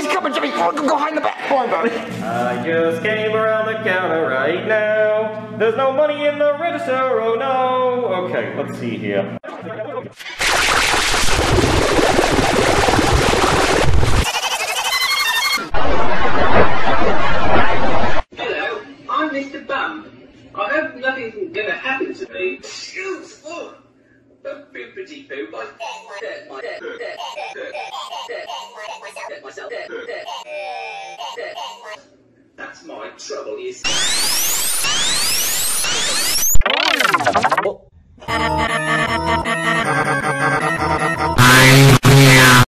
He's coming, Jimmy. Go hide in the back. Go on, buddy. I just came around the counter right now. There's no money in the register, oh no. Okay, let's see here. Hello, I'm Mr. Bum. I hope nothing's gonna happen to me. Excuse me. Don't be a pretty poo like myself. That's my trouble, you see.